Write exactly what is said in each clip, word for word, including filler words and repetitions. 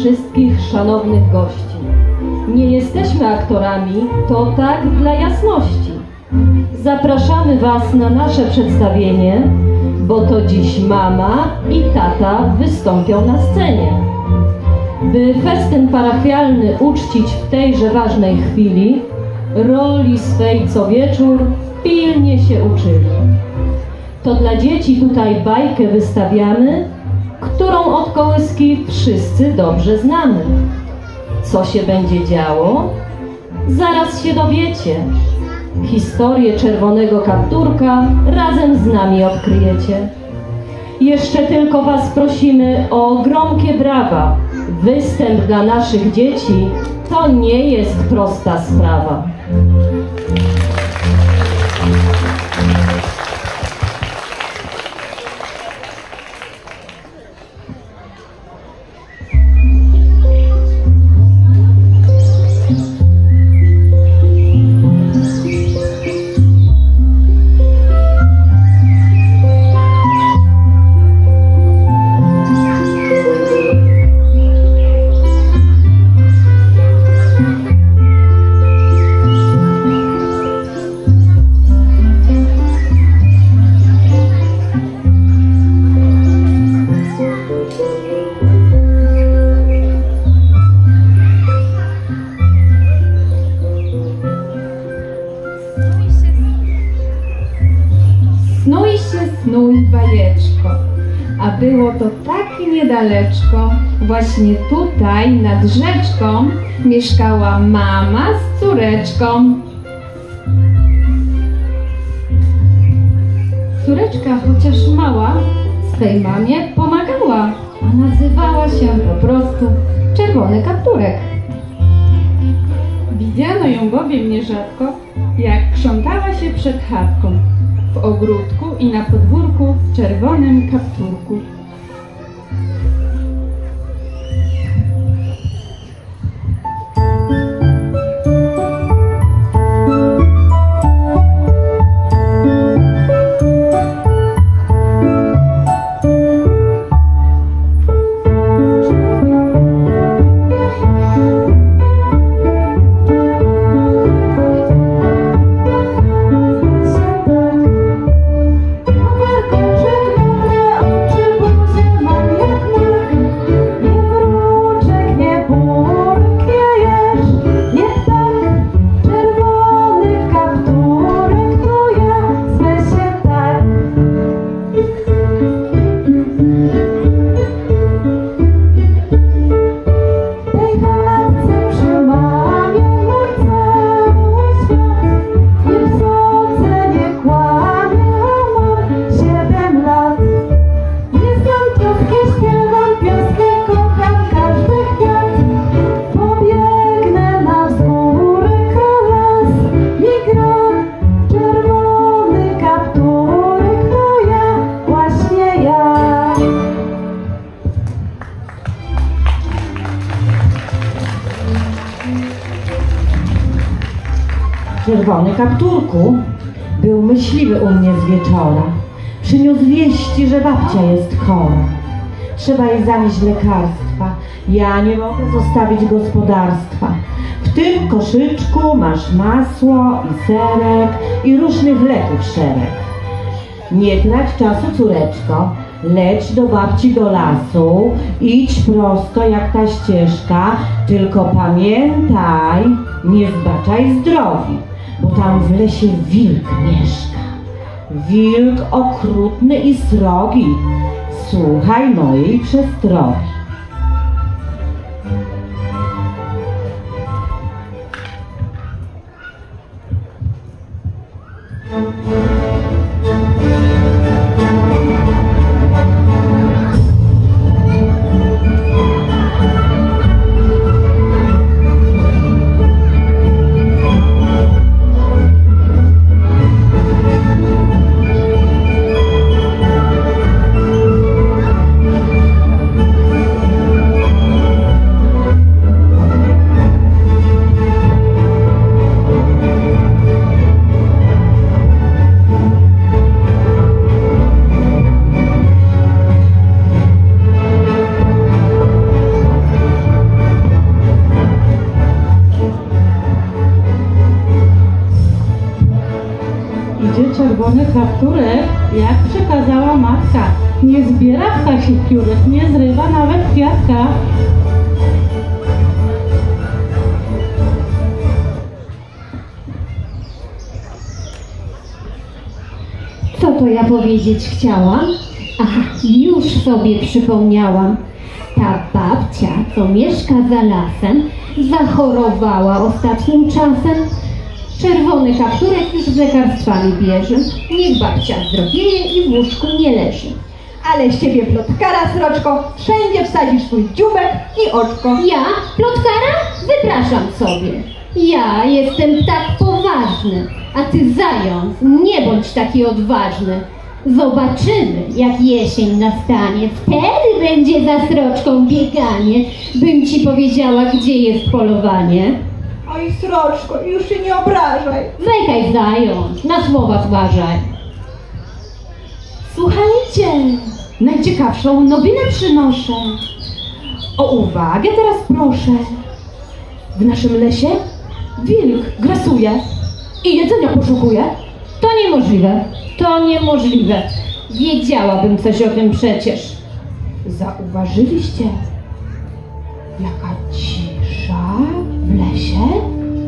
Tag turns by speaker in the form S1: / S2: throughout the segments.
S1: wszystkich szanownych gości. Nie jesteśmy aktorami, to tak dla jasności. Zapraszamy Was na nasze przedstawienie, bo to dziś mama i tata wystąpią na scenie. By festyn parafialny uczcić w tejże ważnej chwili, roli swej co wieczór pilnie się uczyli. To dla dzieci tutaj bajkę wystawiamy, którą od kołyski wszyscy dobrze znamy. Co się będzie działo? Zaraz się dowiecie. Historię czerwonego kapturka razem z nami odkryjecie. Jeszcze tylko Was prosimy o gromkie brawa. Występ dla naszych dzieci to nie jest prosta sprawa.
S2: Snuj się, snuj bajeczko, a było to tak niedaleczko, właśnie tutaj nad rzeczką mieszkała mama z córeczką. Córeczka, chociaż mała, swej mamie pomagała, a nazywała się po prostu Czerwony Kapturek.
S3: Widziano ją bowiem nierzadko, jak krzątała się przed chatką, w ogródku i na podwórku w czerwonym kapturku.
S4: Czerwony Kapturku był myśliwy u mnie z wieczora. Przyniósł wieści, że babcia jest chora. Trzeba jej zanieść lekarstwa. Ja nie mogę zostawić gospodarstwa. W tym koszyczku masz masło i serek i różnych leków szereg. Nie trać czasu, córeczko. Leć do babci do lasu. Idź prosto jak ta ścieżka. Tylko pamiętaj, nie zbaczaj z drogi, bo tam w lesie wilk mieszka. Wilk okrutny i srogi. Słuchaj mojej przestrogi.
S3: czerwony kapturek, jak przekazała matka. Nie zbiera ptasich piórek, nie zrywa nawet kwiatka.
S2: Co to ja powiedzieć chciałam? Aha, już sobie przypomniałam. Ta babcia, co mieszka za lasem, zachorowała ostatnim czasem. Czerwony kapturek już z lekarstwami bierze. Niech babcia zdrowieje i w łóżku nie leży.
S5: Ale z ciebie plotkara, sroczko, wszędzie wsadzisz swój dziubek i oczko.
S2: Ja? Plotkara? Wypraszam sobie. Ja jestem tak poważny, a ty zając, nie bądź taki odważny. Zobaczymy, jak jesień nastanie, wtedy będzie za sroczką bieganie. Bym ci powiedziała, gdzie jest polowanie.
S5: Oj, sroczko, już się nie obrażaj.
S2: Wejkaj, zając, na słowa zważaj.
S3: Słuchajcie, najciekawszą nowinę przynoszę. O uwagę teraz proszę. W naszym lesie wilk grasuje i jedzenia poszukuje.
S2: To niemożliwe, to niemożliwe. Wiedziałabym coś o tym przecież.
S3: Zauważyliście, jaka cisza w lesie?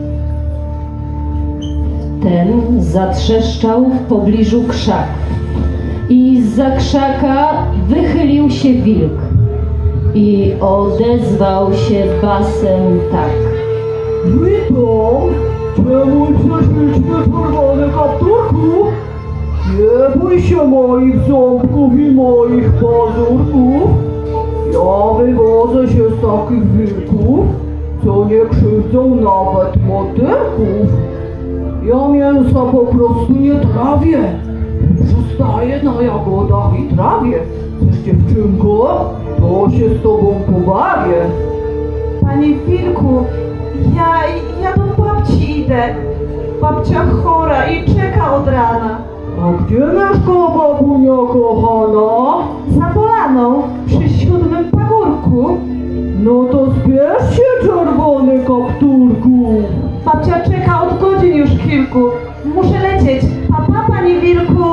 S1: Ten zatrzeszczał w pobliżu krzak i zza krzaka wychylił się wilk i odezwał się basem tak.
S6: Witam! Czemu przyszliśmy czerwony kapturku? Nie bój się moich ząbków i moich pazurków. Ja wywodzę się z takich wilków, co nie krzywdzą nawet motylków. Ja mięsa po prostu nie trawię. Zostaję na jagodach i trawie. Chcesz, dziewczynko? To się z tobą pobawię.
S5: Panie wilku, ja, ja do babci idę. Babcia chora i czeka od rana.
S6: A gdzie mieszka babunia kochana?
S5: Za polaną, przy siódmym pagórku.
S6: No to zbierz się, czerwony kapturku.
S5: Babcia czeka od godzin już kilku. Muszę lecieć. Pa, pa, panie wilku.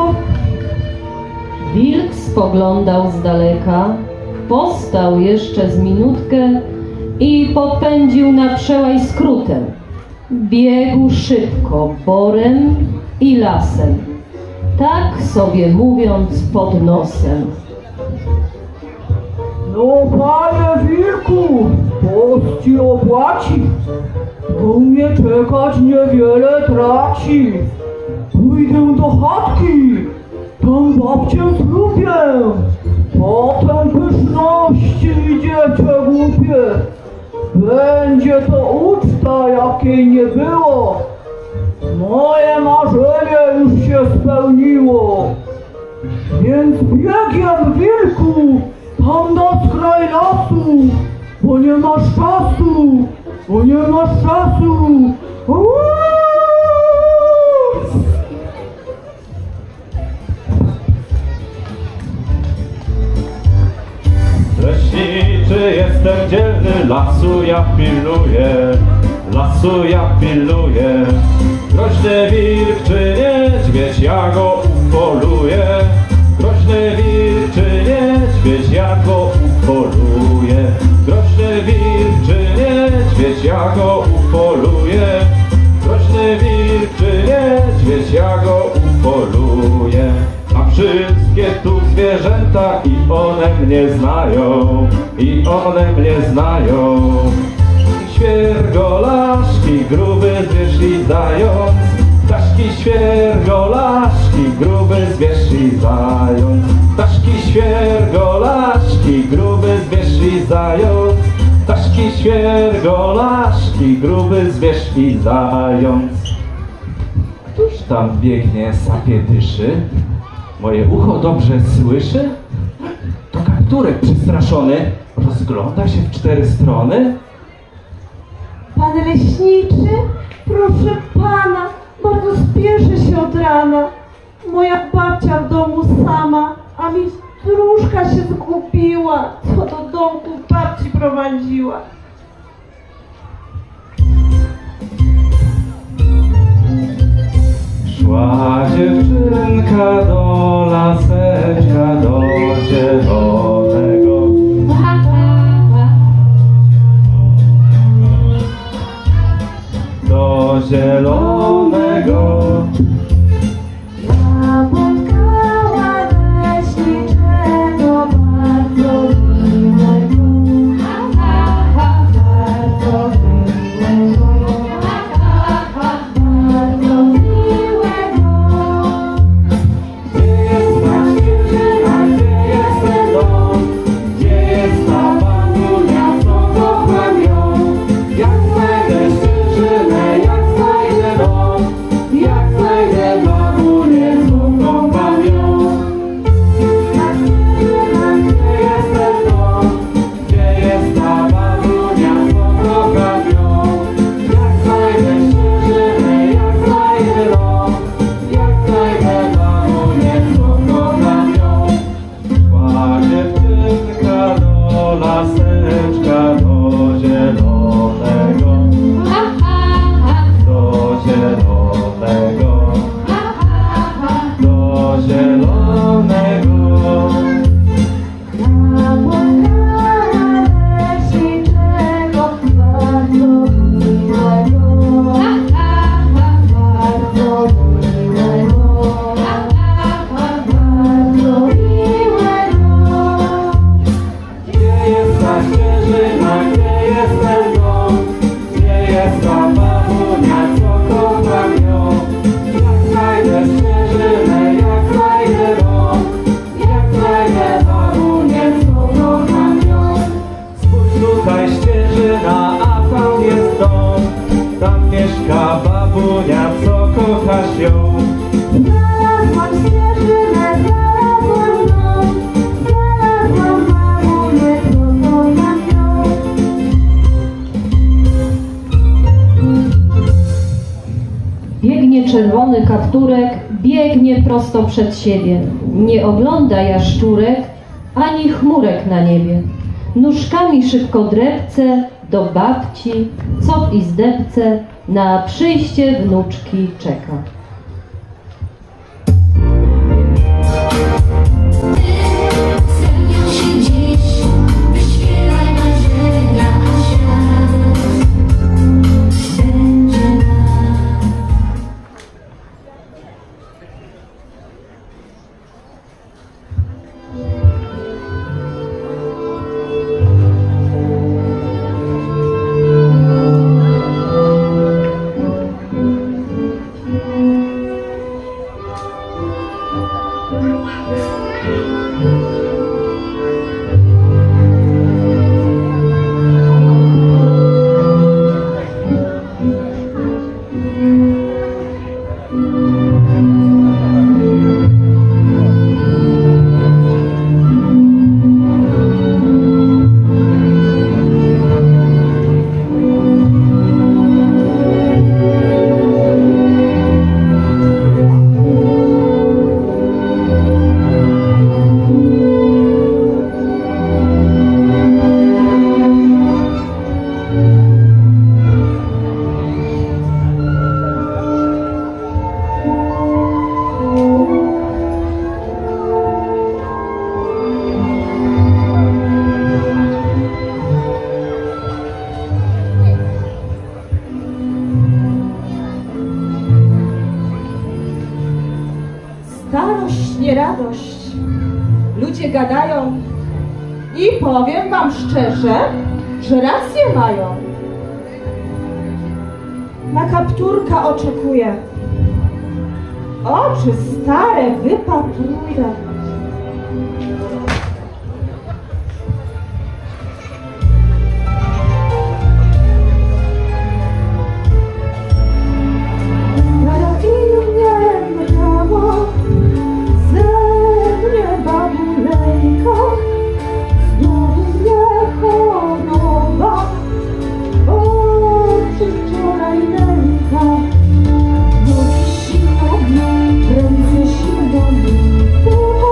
S1: Wilk spoglądał z daleka, postał jeszcze z minutkę i popędził na przełaj skrótem. Biegł szybko borem i lasem, tak sobie mówiąc pod nosem.
S6: No panie wilku, post ci opłaci, bo u mnie czekać niewiele traci. Pójdę do chatki, tam babcię zlubię, potem pyszności i dziecię głupie. Będzie to uczta, jakiej nie było. Moje marzenie już się spełniło. Więc biegiem, wilku, tam na skraj lasu, bo nie masz czasu, bo nie masz czasu. Uuu!
S7: Leśniczy jestem dzielny, lasu ja pilnuję, lasu ja pilnuję. Groźny wilk czy niedźwiedź, ja go upoluję. Groźny wilk czy niedźwiedź, ja go upoluję. Groźny wilk czy niedźwiedź, ja go upoluję. Groźny wilk czy niedźwiedź, ja go upoluję. A wszystkie tu zwierzęta i one mnie znają, i one mnie znają. Świergolaszki, gruby zwierz i zając, ptaszki świergolaszki, gruby zwierz i zając. Ptaszki świergolaszki, gruby zwierz i zając. Ptaszki świergolaszki, gruby zwierz i zając. Któż tam biegnie, sapie dyszy? Moje ucho dobrze słyszy? To kapturek przestraszony rozgląda się w cztery strony.
S5: Pan leśniczy, proszę pana, bardzo spieszę się od rana. Moja babcia w domu sama, a mi stróżka się zgubiła, co do domku babci prowadziła.
S7: Szła dziewczynka do laseczka, do zielonego. Do zielonego.
S5: Napotkała leśniczego bardzo miłego, bardzo miłego, bardzo miłego.
S7: Gdzie jest ta ścieżyna, gdzie jest ten dom? Gdzie jest ta babunia, co kocham ją? Jak znajdę ścieżynę, jak znajdę dom? Jak znajdę babunię, co kocham ją? Ta ścieżyna, gdzie jest ten dom? Gdzie jest ta babunia, co kocham ją? Jak znajdę ścieżynę, jak znajdę dom? Jak znajdę babunię, co kocham ją? Szła dziewczynka do laseczka, do zielonego. Do zielonego. Do zielonego.
S5: Napotkała leśniczego bardzo miłego, bardzo miłego, bardzo miłego.
S7: Gdzie jest ta ścieżyna, gdzie jest ten dom? Gdzie jest ta babunia, co kocham ją? Jak znajdę ścieżynę, jak znajdę dom? Jak znajdę babunię, co kocham ją? Spójrz, tutaj ścieżyna, a tam jest dom. Tam mieszka babunia, co kochasz ją?
S5: Znalazłam ścieżynę, znalazłam dom, znalazłam babunię, co kocham ją.
S1: Biegnie czerwony kapturek, biegnie prosto przed siebie. Nie ogląda jaszczurek, ani chmurek na niebie. Nóżkami szybko drepce do babci, co i zdepce, na przyjście wnuczki czeka.
S8: Spełnią się dziś, wyśpiewaj marzenia, a świat będzie nasz.
S5: Starość, nie radość. Ludzie gadają i powiem wam szczerze, że rację mają. Na kapturka oczekuję. Oczy stare wypatruję.
S8: Ręce się do mnie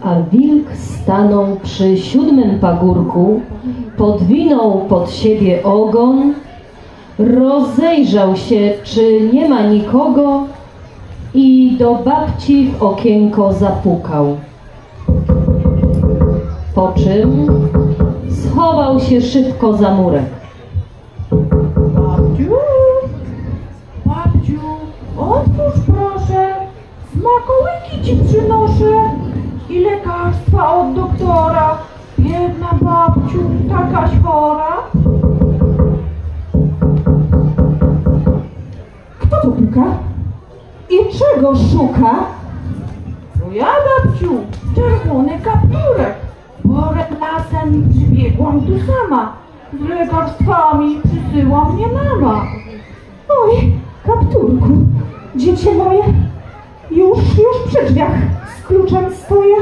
S1: A wilk stanął przy siódmym pagórku, podwinął pod siebie ogon, rozejrzał się, czy nie ma nikogo i do babci w okienko zapukał. Po czym schował się szybko za murek.
S5: Babciu, babciu, otwórz proszę, smakołyki ci przynoszę i lekarstwa od doktora. Biedna babciu, takaś chora. Kto tu puka? I czego szuka? No ja, babciu, czerwony kapturek. Porę lasem przybiegłam tu sama. Z lekarstwami przysyła mnie mama. Oj, kapturku, dziecię moje, już, już przy drzwiach z kluczem stoję.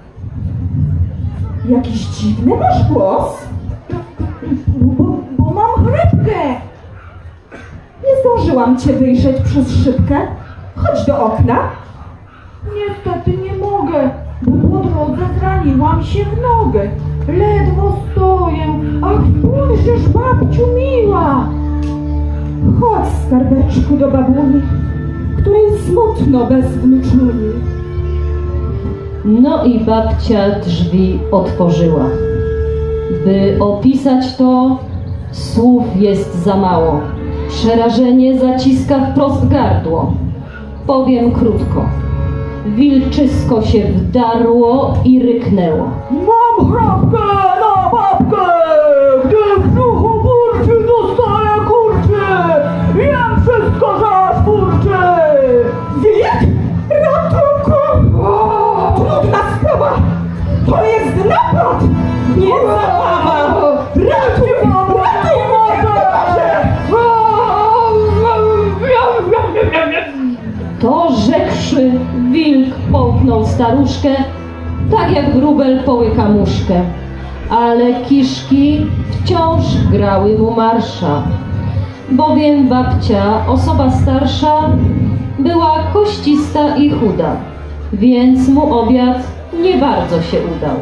S5: Jakiś dziwny masz głos, bo, bo mam chrypkę. Nie zdążyłam cię wyjrzeć przez szybkę. Chodź do okna. Niestety nie mogę, bo po drodze zraniłam się w nogę. Ledwo stoję, ach spójrzysz, babciu miła. Chodź, skarbeczku, do babuni, której smutno bez wnuczuni.
S1: No i babcia drzwi otworzyła. By opisać to, słów jest za mało. Przerażenie zaciska wprost gardło. Powiem krótko. Wilczysko się wdarło i ryknęło.
S6: Mam chrapkę na babkę, gdy w brzuchu burczy, dostaję kurczy. Jem wszystko zaszpurczy.
S5: Wilk? Ratunku! Trudna sprawa! To jest napad! Nie zabawa! Ratuj! Ratuj mnie!
S1: To rzekłszy, wilk połknął staruszkę, tak jak wróbel połyka muszkę. Ale kiszki wciąż grały mu marsza, bowiem babcia, osoba starsza, była koścista i chuda, więc mu obiad nie bardzo się udał.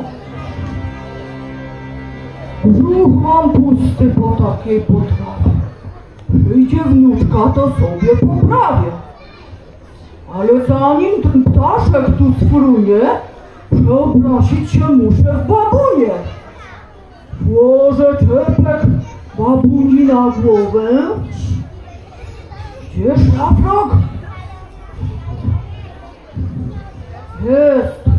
S6: Brzuch mam pusty po takiej potrawie. Przyjdzie wnuczka, to sobie poprawię. Ale zanim ten ptaszek tu sfrunie, przeprosić się muszę w babunie. Włożę czepek babuni na głowę. Gdzie szlafrok? Jest.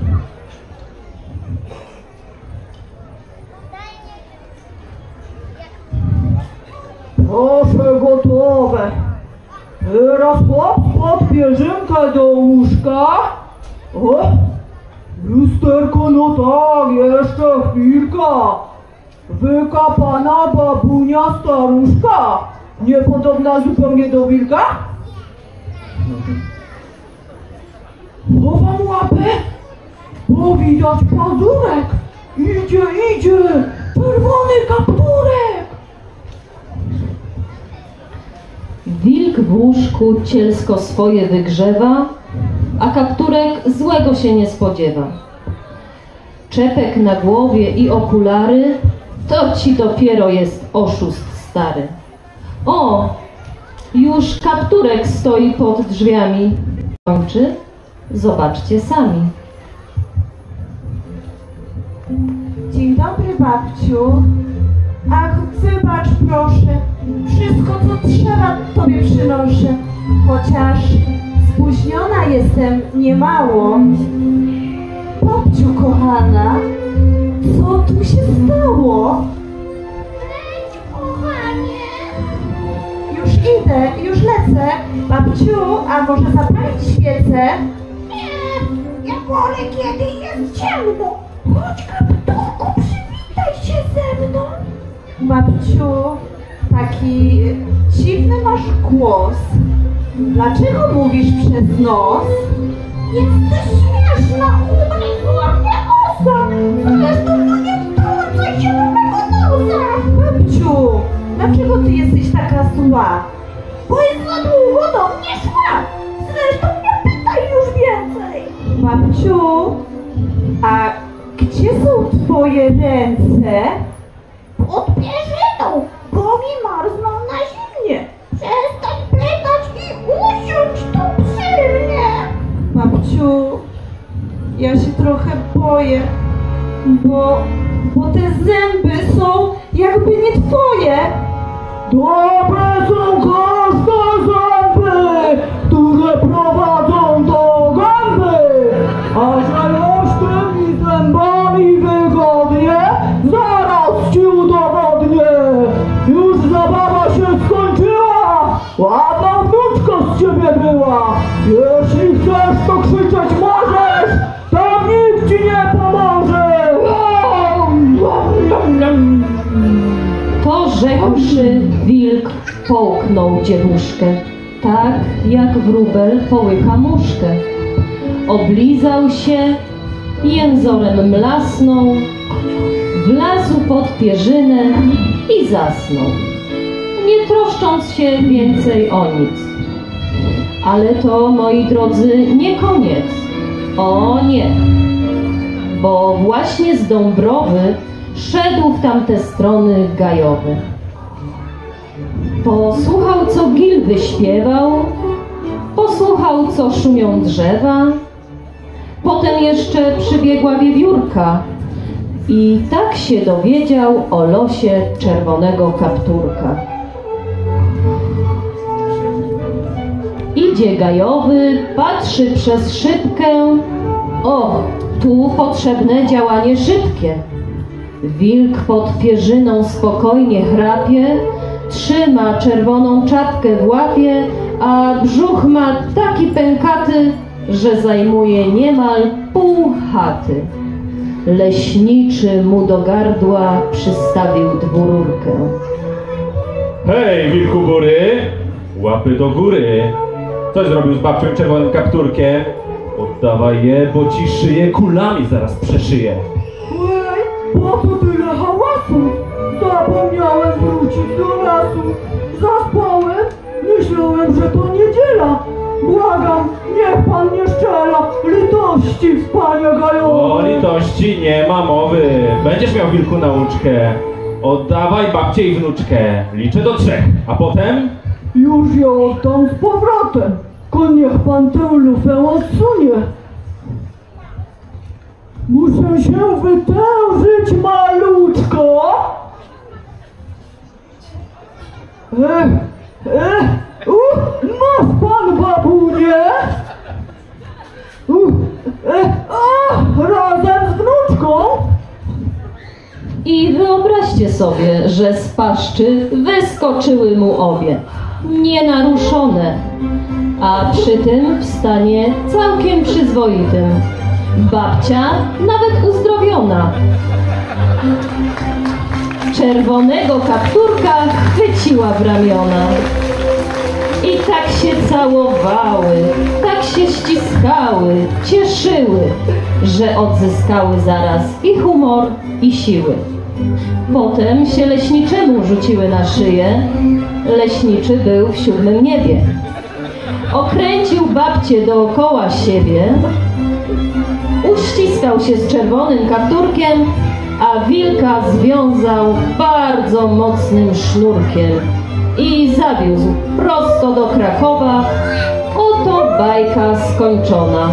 S6: Proszę, gotowe. Teraz chłop pod pierzynkę do łóżka. O, lusterko, no tak, jeszcze chwilka. Wykapana babunia staruszka. Niepodobna zupełnie do wilka? Chowam łapę, bo widać pazurek. Idzie, idzie, czerwony kapturek.
S1: Wilk w łóżku cielsko swoje wygrzewa, a kapturek złego się nie spodziewa. Czepek na głowie i okulary, to ci dopiero jest oszust stary. O, już kapturek stoi pod drzwiami. Kończy? Zobaczcie sami.
S5: Dzień dobry, babciu. Ach, wybacz proszę, wszystko co trzeba tobie przynoszę, chociaż spóźniona jestem niemało. Babciu kochana, co tu się stało?
S8: Kochanie,
S5: Już idę, już lecę. Babciu, a może zapalić świecę?
S8: nie, ja wolę, kiedy jest ciemno. Chodź, kapturku, przywitaj się ze mną.
S5: Babciu, taki dziwny masz głos. Dlaczego mówisz przez nos?
S8: Jesteś śmieszna, umarła mnie osa. Zresztą no nie wtrącaj się do mego nosa.
S5: Babciu, dlaczego ty jesteś taka zła?
S8: Bo jest za długo do mnie szła. Zresztą nie pytaj już więcej.
S5: Babciu, A gdzie są twoje ręce?
S8: Pod pierzyną, bo mi marzną na zimnie. Przestań pletać i usiądź tu przy mnie.
S5: Babciu, ja się trochę boję, bo, bo te zęby są jakby nie twoje.
S6: Dobre są każde zęby, które prowadzą do gęby. A że już tymi zębami wygodnie, zaraz ci udowodnię. Już zabawa się skończyła, ładna wnuczka z ciebie była. Jeśli chcesz, to krzyczeć możesz, tam nikt ci nie pomoże.
S1: To rzekłszy, wilk połknął dziewuszkę, tak jak wróbel połyka muszkę. Oblizał się, jęzorem mlasnął, wlazł pod pierzynę i zasnął, nie troszcząc się więcej o nic. Ale to, moi drodzy, nie koniec. O nie! Bo właśnie z Dąbrowy szedł w tamte strony Gajowy. Posłuchał, co Gil wyśpiewał, posłuchał, co szumią drzewa, potem jeszcze przybiegła wiewiórka i tak się dowiedział o losie czerwonego kapturka. Idzie Gajowy, patrzy przez szybkę, o, tu potrzebne działanie szybkie. Wilk pod pierzyną spokojnie chrapie, trzyma czerwoną czapkę w łapie, a brzuch ma taki pękaty, że zajmuje niemal pół chaty. Leśniczy mu do gardła przystawił dwururkę.
S7: Hej, wilku bury, łapy do góry. Coś zrobił z babcią czerwonym kapturkiem? Oddawaj je, bo ci szyję kulami zaraz przeszyję.
S6: Ej, po co tyle hałasu? Zapomniałem wrócić do lasu. Zaspałem, myślałem, że to niedziela. Błagam, niech pan nie szczela. Litości, panie Gajowy.
S7: O litości nie ma mowy. Będziesz miał wilku nauczkę. Oddawaj babcię i wnuczkę. Liczę do trzech, a potem...
S6: Już je oddam z powrotem. Tylko niech pan tę lufę odsunie. Muszę się wytężyć maluczko. Ech, ech, uh, masz pan babunie? Uh, ech, a, razem z wnuczką?
S1: I wyobraźcie sobie, że z paszczy wyskoczyły mu obie, nienaruszone, a przy tym w stanie całkiem przyzwoitym. Babcia nawet uzdrowiona. Czerwonego kapturka chwyciła w ramiona. I tak się całowały, tak się ściskały, cieszyły, że odzyskały zaraz i humor, i siły. Potem się leśniczemu rzuciły na szyję. Leśniczy był w siódmym niebie. Okręcił babcię dookoła siebie, uściskał się z czerwonym kapturkiem, a wilka związał bardzo mocnym sznurkiem i zawiózł prosto do Krakowa. Oto bajka skończona.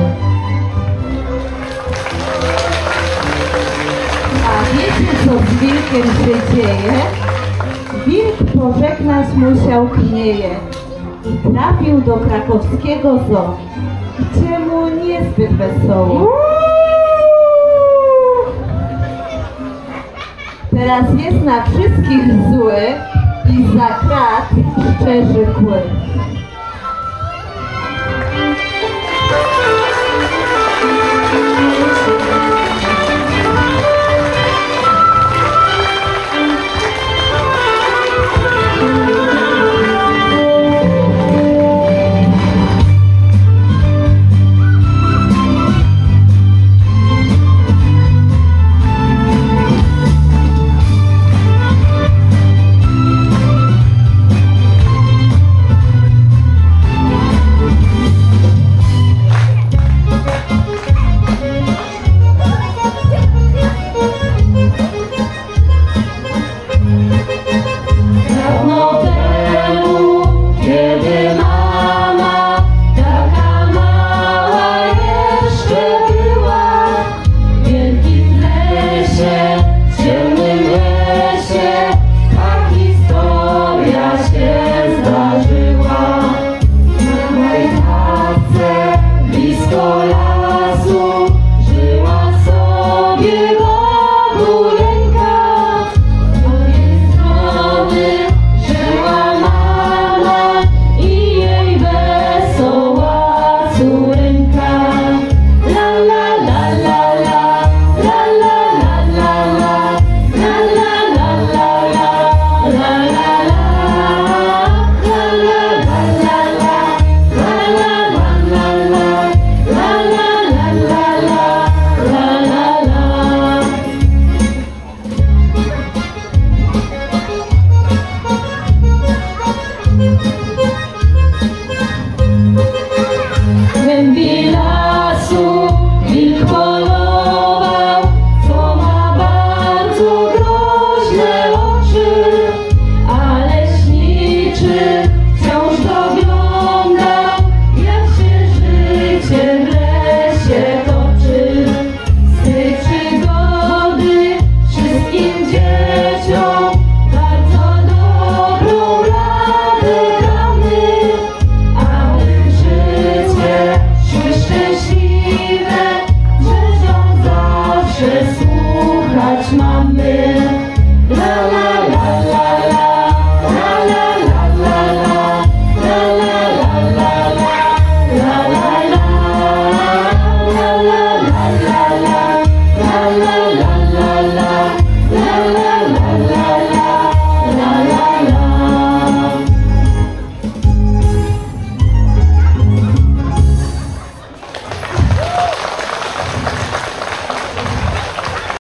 S5: A wiecie, co z wilkiem się dzieje? Wilk pożegnać musiał knieje i trafił do krakowskiego zoo, gdzie mu niezbyt wesoło. Teraz jest na wszystkich zły i za krat szczerzy kły.
S1: szczęśliwe